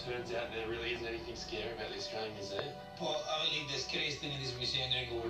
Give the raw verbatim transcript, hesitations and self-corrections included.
turns out there really isn't anything scary about the Australian Museum. På alle dess kristne i disse museene går